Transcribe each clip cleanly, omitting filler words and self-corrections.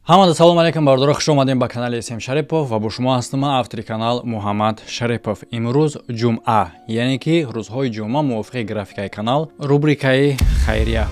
Ҳамада салом алейкум бардора, хуш омадем ба канали Эсем Шарипов ва бо шумо ҳастам автори канал Муҳаммад Шарипов. Имрӯз ҷумъа, яъне ки рӯзҳои ҷумъа мувофиқи графикаи канал, рубрикаи хайрия.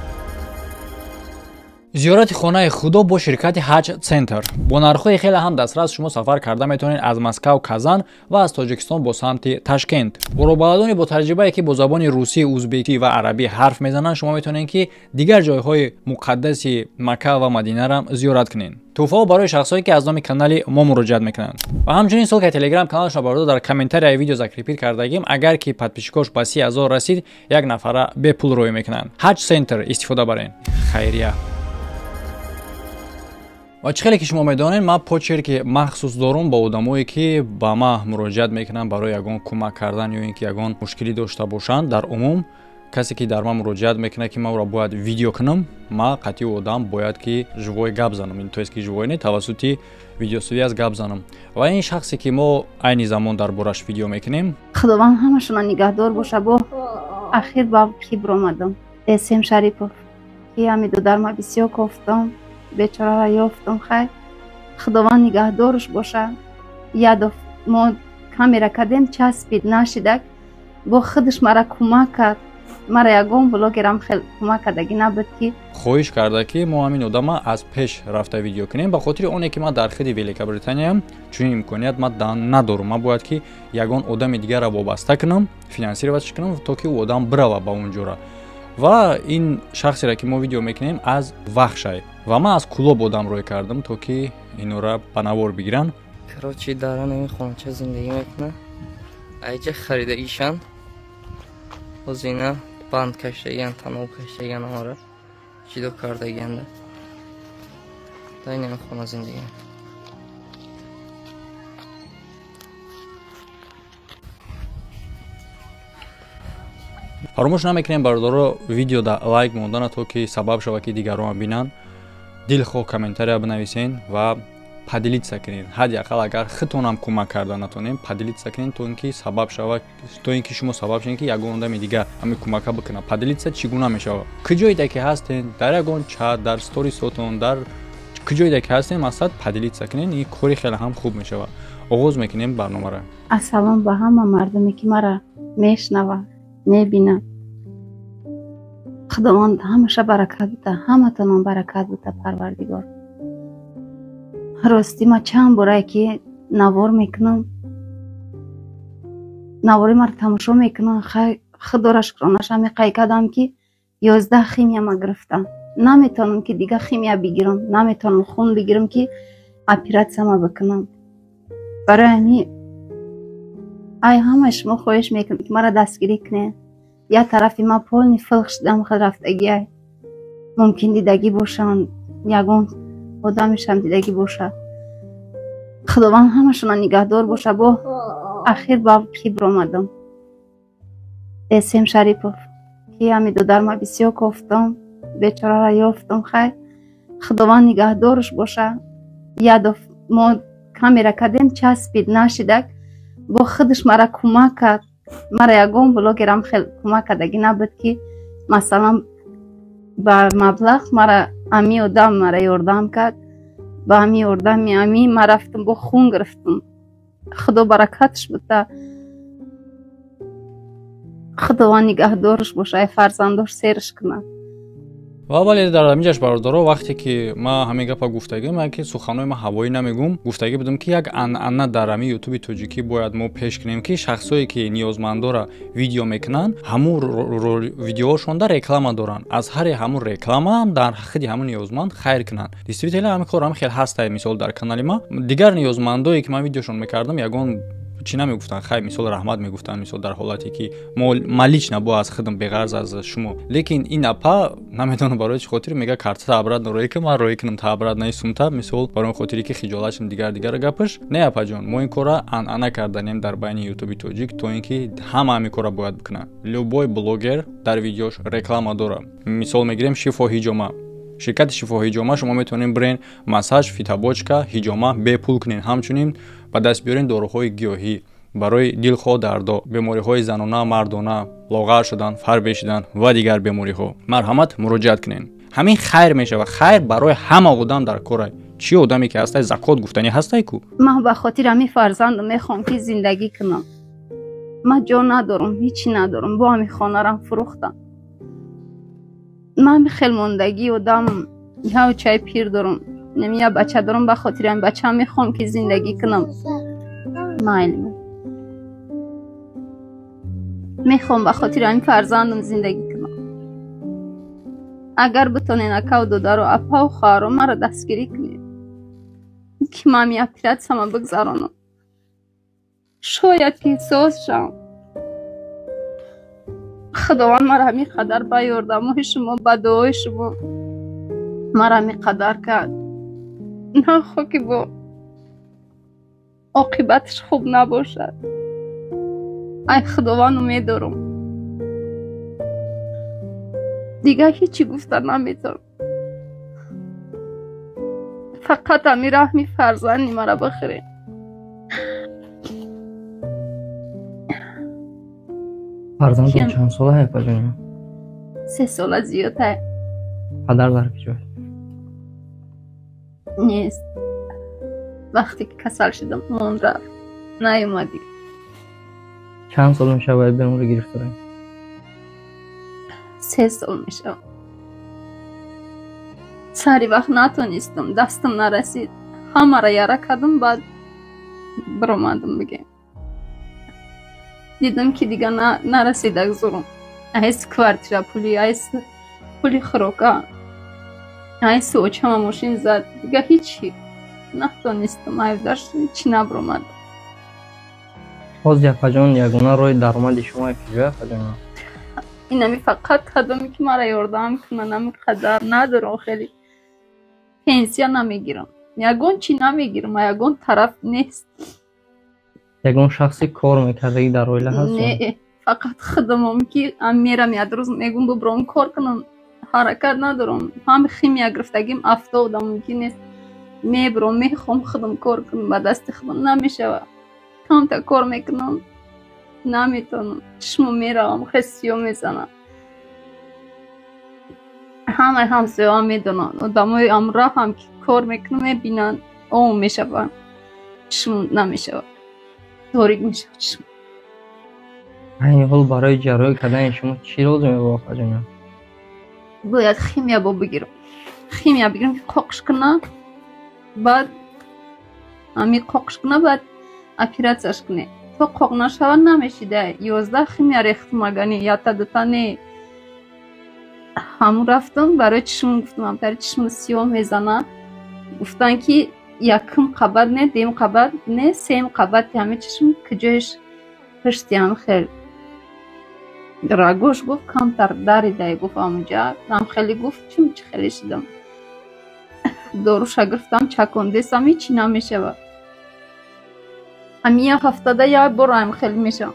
зиёрати хонаи худо бо ширкати Hajj Center. Бо нархҳои хеле ҳам дастрас шумо сафар карда метавонед аз Москав Казан ва аз Тоҷикистон бо самти Ташкент. Боробаладони бо таҷрибае ки бо забони русӣ, узбекӣ ва арабӣ ҳарф мезананд, шумо метавонед ки дигар ҷойҳои муқаддаси Макка ва Мадинаро зиёрат кунед. Туҳфаҳо барои шахсое ки аз номи канали мо муроҷиат мекунанд. Ва ҳамчунин ссилкаи телеграм каналашро барода дар комментарияи видео закрепит кардагим. Агар ки подписчикош ба 30,000 расид, як нафара бепул рӯй мекунанд. Hajj Center истифода барен. Хайрия. ва чӣ хеле ки шумо медонед, ман почерки махсус дорум ба одамое ки ба ма муроҷиат мекунанд барои ягон кӯмак кардан ё ин ки ягон мушкилӣ дошта бошанд. Дар умум касе ки дар ман муроҷиат мекунад ки ман ӯро бояд видео кунам, ман қатъи одам бояд ки живой гап занам, то есть ки живой не, тавассути видеосвяз гап занам. Ва ин шахсе ки мо айни замон дар бораш видео мекунем, худованд ҳамашона нигаҳдор боша. Бо ахир ба кибр омадам. Эсем Шарипов ки ҳамиду дар ма бисёр кофтам, бечораро ёфтам. Хай худованд нигаҳдорш боша. Ядов мо камера кардем, часпид нашидак, бо худаш мара кӯмак кард. мара ягон блогерам хел кӯмак кардаги набуд ки хоҳиш карда ки мо ҳамин одама аз пеш рафта видео кунем. ба хотири оне ки ман дар хиди Великобританияам, чунин имконият ман надорам. ман бояд ки ягон одами дигарро вобаста кунам, финансироватш кунам, то ки ӯ одам бирава ба унҷора. ва ин шахсеро ки мо видео мекунем аз вахшай ва ман аз кулоб одам рой кардам, то ки инора ба навор бигиранд. короче дар ин хонача зиндагӣ мекунад. айҷа харидагишан ҳозина банд каштагиян, таноб каштагиян, амара ҷидо кардагиянд. дар ин хона зиндагӣ. фаромӯш намекунем бародаро видеода лайк мондана, то ки сабаб шава ки дигарон бинанд. дилхоҳ комментария бинависен ва падилитса кунед. ҳадяқал агар худтонам кӯмак карда натонем, падилитса кунед, то ин ки сабаб шава, то ин ки шумо сабаб шавед ки ягон одами дигар ҳамин кӯмака бикунад. падилитса чӣ гуна мешава? куҷоида ки ҳастен, дар ягон чат, дар сторисотон, дар куҷоида ки ҳастен, мақсад падилитса кунед. ин кори хеле ҳам хуб мешава. оғоз мекунем барномаро. ассалом ба ҳама мардуме ки мара мешнава, мебина. худованд ҳамаша баракат бута, ҳаматонам баракат бута парвардигор. рости ма чанд борае ки навор мекунам, навори мара тамошо мекунам. хай худора шукронаша меқай кардам ки 11 химия ма гирифтам. наметонам ки дига химия бигирам, наметонам хун бигирам ки оператсияма бикунам. барои ҳамин ай ҳама шумо хоҳиш мекунам ки мара дастгирӣ кунед. як тарафи ма полни филх шудам, худ рафтагӣ ай мумкин дидагӣ бошанд, ягон одамешам дидагӣ боша. худованд ҳамашона нигаҳдор боша. бо ахир ба кибр омадам. Эсем Шарипов ки ҳамиду дар ма бисёр кофтам, бечораро ёфтам. хай худованд нигаҳдорш боша. ядов мо камера кардем, часпид нашидак, бо худаш мара кӯмак кард. мара ягон блогерам хел кӯмак кардаги набуд ки масалан ба маблағ мара ами одам мара ёрдам кард. ба ами ёрдами ами ма рафтам бо хун гирифтам. худо баракатш бута. худованд нигаҳдорш боша, ай фарзандош серш кунад. ва вале дар амиҷаш бародаро, вақте ки ман ҳамин гапа гуфтагим, ки суханои ман ҳавоӣ намегум, гуфтагӣ будам ки як анъана дар ҳамин ютуби тоҷикӣ бояд мо пеш кунем ки шахсое ки ниёзмандора видео мекунанд, ҳамун видеоҳошонда реклама доранд. аз ҳари ҳамун реклама дар хиди ҳамун ниёзманд хайр кунанд. действителя ҳамин кор ҳам хел ҳаста. мисол дар канали ма дигар ниёзмандое ки ман видеошон мекардам, ягон чӣ намегуфтанд, хай мисол раҳмат мегуфтанд, мисол дар ҳолате ки ма лично бо аз худам беғарз аз шумо. лекин ин апа наметавонам барои чӣ хотир мега картата обратно рой кунам, ман рой кунам та обратно сумта, мисол барои хотире ки хиҷолатшим дигар гапаш. не апа ҷон, мо ин кора анъана карданем дар байни ютуби тоҷик, то ин ки ҳама ҳамин кора бояд бикунад. любой блогер дар видеош реклама дора. мисол мегирем шифо ҳиҷома. ширкати шифо ҳиҷома шумо метавонед бирен массаж, фитобочка, ҳиҷома бепул кунед. ҳамчунин ба даст биёрен доруҳои гиёҳӣ барои дилхоҳ дардо, бемориҳои занона, мардона, лоғар шудан, фарбе шудан ва дигар бемориҳо. марҳамат, муроҷиат кунед. ҳамин хайр мешава. Хайр барои ҳама одам дар кор. Чӣ одаме ки ҳастай закот гуфтанӣ ҳастай ку? ман ба хотир ҳамин фарзандам мехоҳам ки зиндагӣ кунам. ман ҷо надорам, ҳичи надорам. бо ҳамин хонарам фурӯхтам. ман хел мондагӣ одамам. я чай пир дорам, я бача дорам. ба хотир ҳамин бачаам мехоҳам ки зиндагӣ кунам. майли мехоҳам ба хотир ҳамин фарзандам зиндагӣ кунам. агар битонен акаву додару апаву хоҳарам маро дастгирӣ кунед ки ман ҳамин оператсияма бигзаронам. шояд ки эҳсос шавам. худованд маро ҳамин қадар ба ёрдамои шумо, ба дуои шумо маро ҳамин қадар кард. нахоҳ ки бо оқибаташ хуб набошад. ай худованд умед дорам. дигар ҳичи гуфта наметавонам. фақат ҳамин раҳми фарзанди маро бихӯред. фарзандтон чанд солаи апаҷон? 3 сола зиёдтар падар дар киҷои? нест. вақте ки касал шудам монд рафт. наёмад дигар. чанд сол мешавад беморӣ гирифтораед? 3 сол мешавад. сари вақт натонистам, дастам нарасид. ҳамаро яра кардам, баъд биромадам бигем. дидам ки дигар нарасида зурум. айс квартира пули, айс пули хӯрока, айс очама мошин зад. дигар ҳичи натонистам. айвдаш ҳичи набиромадам. ҳозир апаҷон ягона роҳи даромади шумо киҷо апаҷон? ин ҳамин фақат қадаме ки маро ёрдам кунад. ҳамин қадар надорам. хеле пенсия намегирам. ягон чӣ намегирам. ягон тараф нест. ягон шахси кор мекардагӣ дар оила ҳаст? не, фақат худамам ки мерам як рӯз мегум бибурам кор кунам. ҳаракат надорам. ҳамин химия гирифтагим афтода мумкин нест. мебурам мехоҳам худам кор кунам. ба дасти худам намешавад. камтар кор мекунам, наметавонам. чишмо меравам, хисиё мезанам. ҳамаи ҳамсояам медонанд. одамои амра ҳам ки кор мекунам мебинанд ом мешаванд. чишмо намешавад. торик мешавад чишмо. айни ҳол барои ҷарроҳӣ кардани шумо чӣ лозим мебошад апаҷон? бояд химия бигирам. химия бигирам ки қоқиш кунам. баъд ҳамин қоқиш кунам, баъд оператсияш кунем. то қоқ нашавад намешида. 11 химия рехтам. агани ята дута не. ҳамун рафтам барои чишмам гуфтам ҳамтари чишмам сиёҳ мезанад. гуфтан ки якум қабат не, дем қабат не, сем қабати ҳамин чишм киҷоиш пишти ҳам хел рагош гуфт камтар даридай гуфт ҳамунҷа. ҳам хеле гуфт чӣ хеле шидам. доруша гирифтам чакондесам ҳичи намешавад. ҳамин як ҳафтада як бор ҳам хеле мешавад.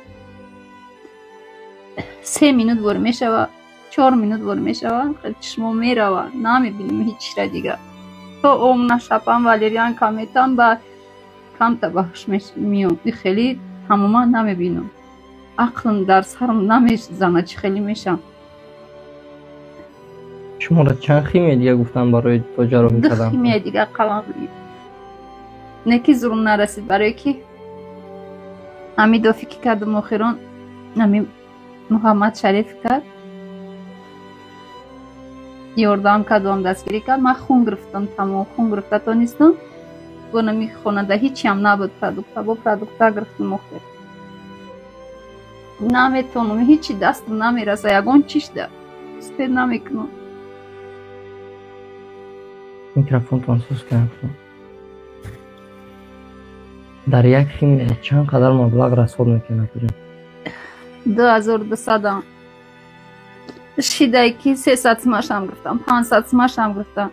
3 минут бор мешавад, 4 минут бор мешавад. хеле чишмо меравад. намебинам ҳичира дигар. то ом нашапам, валериянка метам, ба камта бахш меём. хеле тамоман намебинам. ақлам дар сарам намезанад чӣ хеле мешавам. шуморо чанд химия дига гуфтан барои то ҷарроҳӣ кардан? 2 химия дига қалам не ки зурум нарасид. барое ки ҳамин дофӣ ки кардам охирон ҳамин муҳаммад шариф кард. ёрдам кард, он дастгирӣ кард. ман хун гирифтам. тамом хун гирифта тонистам. бо нами хонада ҳичиам набуд продукта. бо продукта гирифтам охир. наметавонам. ҳичи дастам намераса. ягон чишда спед намекунам. микрофонтон сӯз кардам. дар як химия чанд қадар маблағ расход мекунад апаҷон? 2200 шидай ки 300 сумашам гирифтам, 500 сумашам гирифтам,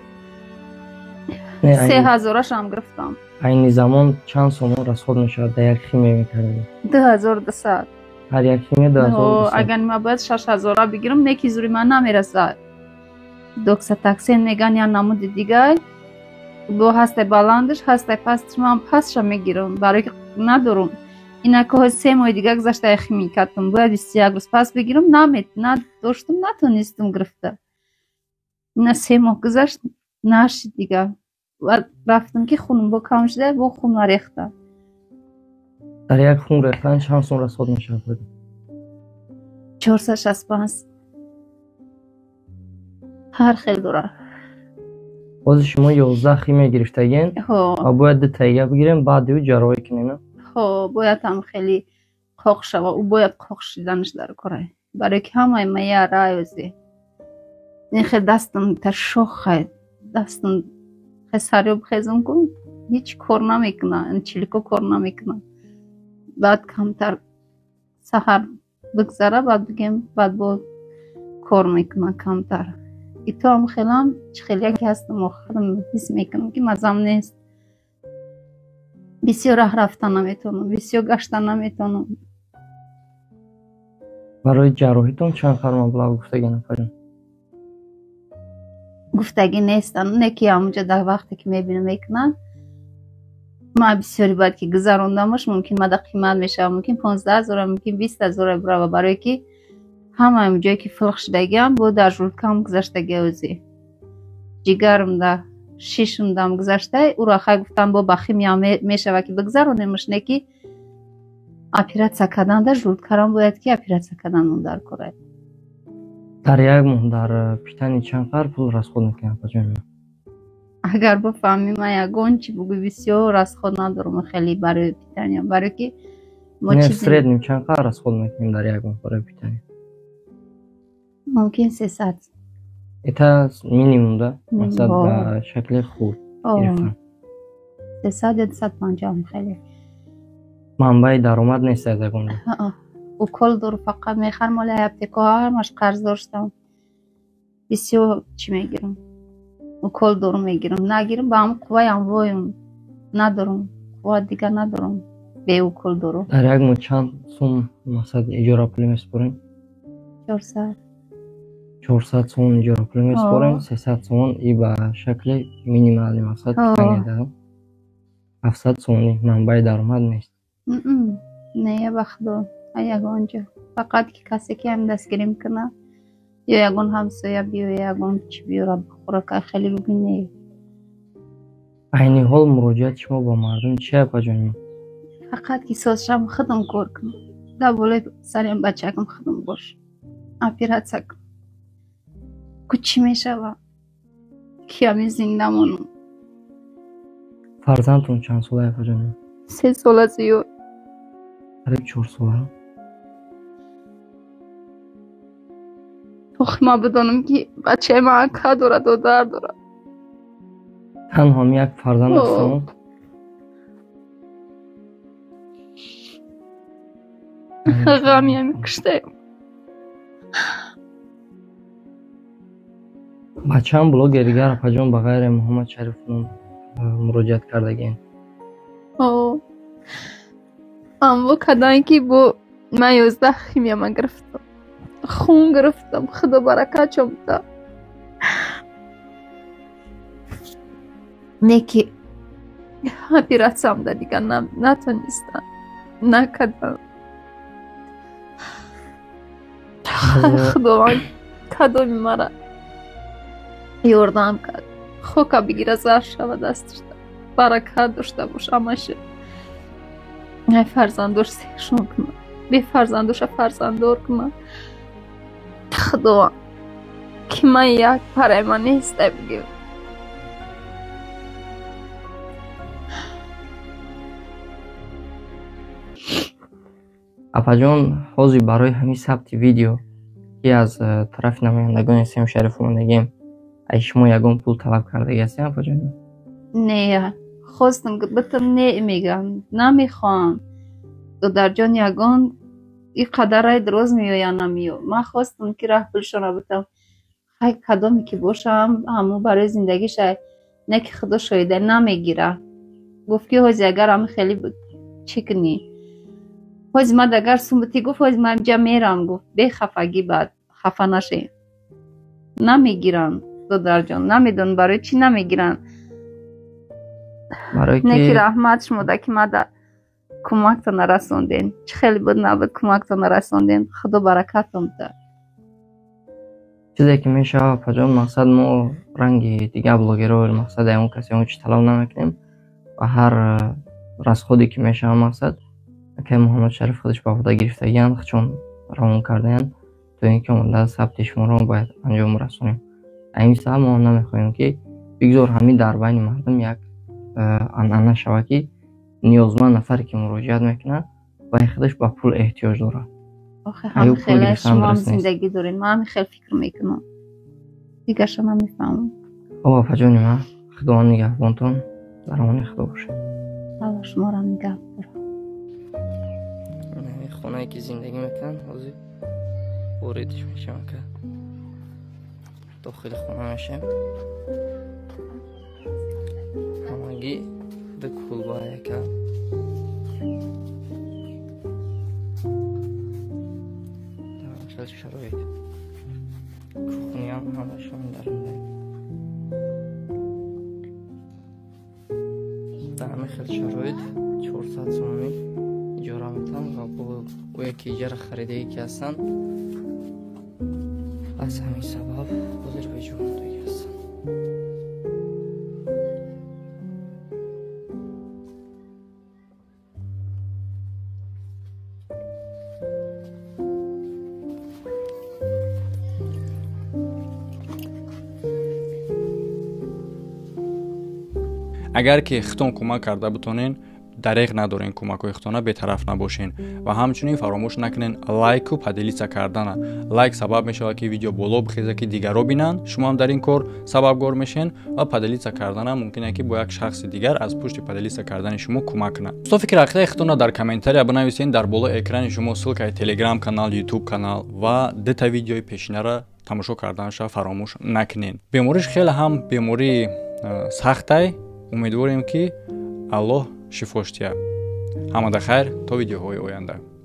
3000-ашам гирифтам. айни замон чанд сомон расход мешавад дар як химия мекардагӣ? 2200. ҳар як химия 2200. агар нима бояд 6000 бигирам, не ки зури ман намерасад. доксатаксин меган я намуди дигар. бо ҳастай баландаш, ҳастай пасташ ман пастша мегирам. барои ки надорам. инака ҳози 3 моҳи дига гузашта я химия кардам. бояд 21 рӯз паст бигирам. надоштам, натонистам гирифта. نه 3 ماه گذشت نشد دیگه و رفتم که خونم با کم شده با خون ریختم. در یک خون ریختن چند سون رسخود میشه؟ 465 هر خیلی دوره. باز شما 11 خیمه گرفتگین و باید تاییه بگیریم بعد دیو جراحی کنیم. باید هم خیلی قاق شوه او باید قاق شدنش در کاره برای که همه مایه رایوزی این خیلی دستم تر شخه دستم خیلی سریع بخیزم کن هیچ کار نمیکنه این چلیکو کار نمیکنه. بعد کمتر سحر بگذره بعد بگیم بعد با کار میکنه کمتر. ای تو هم خیلی یکی هستم و خودم حس میکنم که مزم نیست. بسیار راه رفتن نمیتونم بسیار گشتن نمیتونم. برای جراحیتون چند خر مبلغ گفتگی نفرین؟ گفتگی نیستن نکی همونجا در وقتی که میبینم میکنن ما بسیاری باید که گذراندمش ممکن مده قیمت میشه ممکن 15,000 ممکن 20,000 برای برای که همه جایی که فلق شدگی هم بود در جلکم گذشتگی اوزی جیگرم ده شیشم دم گذشته او را خواهی گفتم با بخیمی هم میشه و که بگذرانیمش نکی اپیراتسیا کردن در جلکرم باید که اپیراتسیا کردن اون در کره. در یک ماه در پیتنی چند خر پول رسخود میکنم پاچه؟ اگر بفهمیم من یکون چی بگوی بسیار رسخود ندارم خیلی برای پیتنی هم برای که ما چیزی نیم چند خر رسخود میکنیم در یک ماه برای پیتنی؟ ممکن 300 ایتا مینیموم ده مثلا به شکل خوب گرفتن 300 یا 250 خیلی منبع درآمد نیست از یکون ده او کل دور فقط میخر مال ابتکار همش قرض داشتم بسیار چی میگیرم او کل دور میگیرم نگیرم با هم قوی هم وایم ندارم قوی دیگه ندارم به او کل دورو. در یک ماه چند سوم مثلا اجاره پولی میسپرین؟ 400 سوم اجاره پولی میسپرین 300 سوم ای به شکل مینیمالی مثلا پیتنی ده 700 سوم منبع درآمد نیست. نه بخدا یگانجا فقط که کسی که هم دستگیری میکنه یا یگان همسایه بیو یا یگان چی بیو را بخوره که خیلی بگی اینی حال مراجعت شما با مردم چیه پاجانی؟ فقط که سازشم خودم کار کنم در بالای سریم بچه کم خودم باش اپیراتسیا کنم کچی میشه و کیامی زنده مانم. فرزندتون چند ساله پاجانی؟ 3 ساله زیاد قریب 4 ساله. ما بدانم که بچه من که داره دادر داره تنها یک فرزند هستم. غمی همی کشته بچه هم بلوگریگر پاجان بغیر محمد شریف مراجعت کردگین امو کدایی که با من 11 خیمی من گرفتم خون گرفتم خدا برکت چمتا نیکی اپیراتسیا هم ده دیگه نتونستم نکدم خدا کدو میماره یوردم کرد خوکا بگیره زر شود دستش ده برکت داشته باش همشه ای فرزندوش سیخشون کنه بی فرزندوش فرزندور کنه خدا که من یک پره من نیسته بگیم اپا جان حوضی برای همین ثبت ویدیو که از طرف نمایندگان سیم شریف اومدگیم ای شما یگان پول طلب کرده هستیم اپا جان؟ نه خواستم که بتم نه میگم نمیخوام تو در جان یگان این قدر رای دراز میو یا نمیو من خواستم که راه پولشون بتم خیلی کدامی که باشم همون برای زندگی شای نه که خدا شایده نمیگیره گفت که حوضی اگر هم خیلی بود چی کنی حوضی من اگر سنبتی گفت حوضی من جا میرم گفت به خفگی بعد خفه نشه نمیگیرن دو در جان نمیدون برای چی نمیگیرن نه که رحمت شما که ما در کمک تان رسوندین چه خیلی بود نبود کمک تان رسوندین خدا برکتم ده چیزی که میشه پجان مقصد ما رنگی دیگه بلاگرها مقصد اون کسی اون چی طلب نمیکنیم و هر رسخودی که میشه مقصد که محمد شریف خودش با خدا گرفتگی چون روان کردن تو اینکه مدت ثبت شما رو باید انجام رسونیم. این سال ما نمیخوایم که بگذار همین در بین مردم یک عنعنه شود که نیازمند نفری که مراجعت میکنه و خودش با پول احتیاج داره. آخه هم خیلی شما هم زندگی دارین، ما هم خیلی فکر میکنم دیگه شما میفهمم. آبا فجانی ما خدا نگهبانتون در امان خدا باشه. الله شما را نگه داره. خونه که زندگی میکنن حاضر واردش میشم که داخل خونه میشم همگی به کلبه که در شرایط خونی هم همشون درنده در همه خیلی شرایط 400 سومی اجاره میتن و با یکی اجاره خریده ای که هستن از همین سبب حاضر به جواندگی هستن. اگر که خودتون کمک کرده بتونین دریغ ندارین کمک خودتون بی‌طرف نباشین و همچنین فراموش نکنین لایک و پدلیسا کردن. لایک سبب میشه که ویدیو بالا بخیزه که دیگرو بینن، شما هم در این کار سببگار میشین و پدلیسا کردن هم ممکنه که با یک شخص دیگر از پشت پدلیسا کردن شما کمک کنه. دوستان فکر عقیده خودتون در کامنتاری بنویسین، در بالا اکران شما سلک تلگرام کانال، یوتیوب کانال و دتا ویدیوی پیشینه را تماشا کردنش فراموش نکنین. بیماریش خیلی هم بیماری سخته، امیدواریم که الله شفاش دهد. همه خیر تا ویدیوهای آینده.